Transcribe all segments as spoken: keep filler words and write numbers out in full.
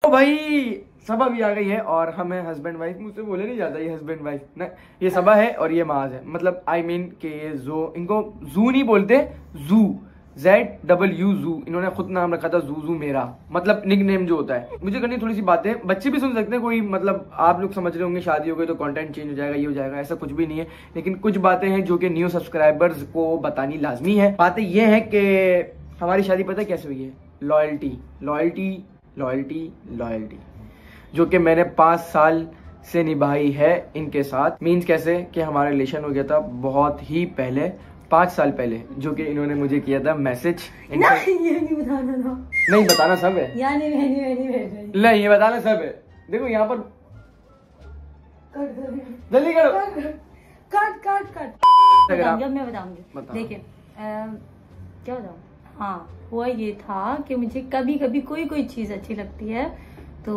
तो भाई सबा भी आ गई है और हमें हस्बैंड वाइफ, मुझसे बोले नहीं जाता ये हस्बैंड वाइफ ना, ये सबा है और ये माज है, मतलब आई मीन के ये जो, इनको जू नहीं बोलते, जू, जेड डबल यू जू, इन्होंने खुद नाम रखा था जू जू मेरा, मतलब निक नेम जो होता है। मुझे करनी थोड़ी सी बातें, बच्चे भी सुन सकते हैं, कोई मतलब आप लोग समझ रहे होंगे शादी हो गई तो कंटेंट चेंज हो जाएगा, ये हो जाएगा, ऐसा कुछ भी नहीं है। लेकिन कुछ बातें हैं जो कि न्यू सब्सक्राइबर्स को बतानी लाजमी है। बातें ये है कि हमारी शादी पता है कैसे हुई है? लॉयल्टी लॉयल्टी लॉयल्टी लॉयल्टी जो कि मैंने पांच साल से निभाई है इनके साथ। मीन्स कैसे कि हमारा रिलेशन हो गया था बहुत ही पहले, पांच साल पहले, जो कि इन्होंने मुझे किया था मैसेज। नहीं ये नहीं बताना था। नहीं बताना सब है, यानी नहीं नहीं नहीं ये बताना सब है। देखो यहाँ पर जल्दी करो, कट कट कट बताऊंगी, अब मैं बताऊंगी। देखिए क्या बताऊं, हाँ हुआ ये था कि मुझे कभी कभी कोई कोई चीज अच्छी लगती है तो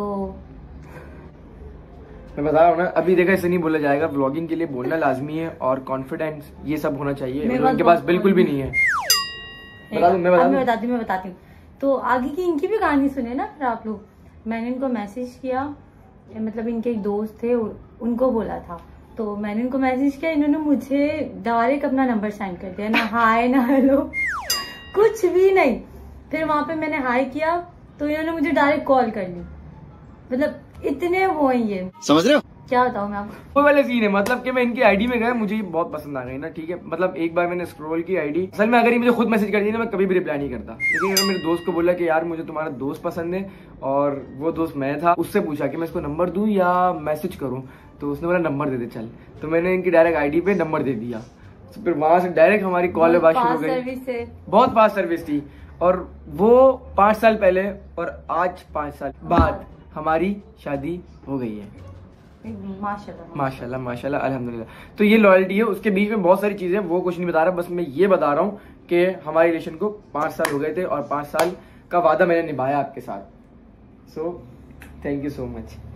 मैं बता रहा हूँ ना, अभी देखा इसे नहीं बोला जाएगा, व्लॉगिंग के लिए बोलना लाजमी है और कॉन्फिडेंस ये सब होना चाहिए, उनके पास बिल्कुल भी नहीं है। बता दूं, मैं बता दूं? मैं बताती हूँ मैं बताती हूँ तो आगे की इनकी भी कहानी सुने ना फिर आप लोग। मैंने इनको मैसेज किया, मतलब इनके एक दोस्त थे उनको बोला था, तो मैंने इनको मैसेज किया, इन्होंने मुझे डायरेक्ट अपना नंबर सेंड कर दिया, ना हाय ना हेलो कुछ भी नहीं। फिर वहां पे मैंने हाय किया तो इन्होंने मुझे डायरेक्ट कॉल कर ली, मतलब इतने वो हैं ये, समझ रहे हो? क्या बताऊं मैं आपको, वो वाले सीन है, मतलब कि मैं इनकी आईडी में गया, मुझे ये बहुत पसंद आ गई ना, ठीक है। मतलब एक बार मैंने स्क्रॉल की आईडी, असल में अगर ये मुझे खुद मैसेज कर दी ना मैं कभी भी रिप्लाई नहीं करता, लेकिन अगर मेरे दोस्त को बोला कि यार मुझे तुम्हारा दोस्त पसंद है और वो दोस्त मैं था, उससे पूछा कि मैं इसको नंबर दूं या मैसेज करूं, तो उसने बोला नंबर दे दे चल, तो मैंने इनकी डायरेक्ट आई डी पे नंबर दे दिया, फिर वहां से डायरेक्ट हमारी कॉल बात शुरू हो गई। बहुत फास्ट सर्विस थी और वो पांच साल पहले और आज पांच साल बाद हमारी शादी हो गई है। माशाल्लाह माशाल्लाह माशाल्लाह अल्हम्दुलिल्लाह। तो ये लॉयल्टी है, उसके बीच में बहुत सारी चीजें, वो कुछ नहीं बता रहा, बस मैं ये बता रहा हूँ कि हमारे रिलेशन को पांच साल हो गए थे और पांच साल का वादा मैंने निभाया आपके साथ। So thank you so much.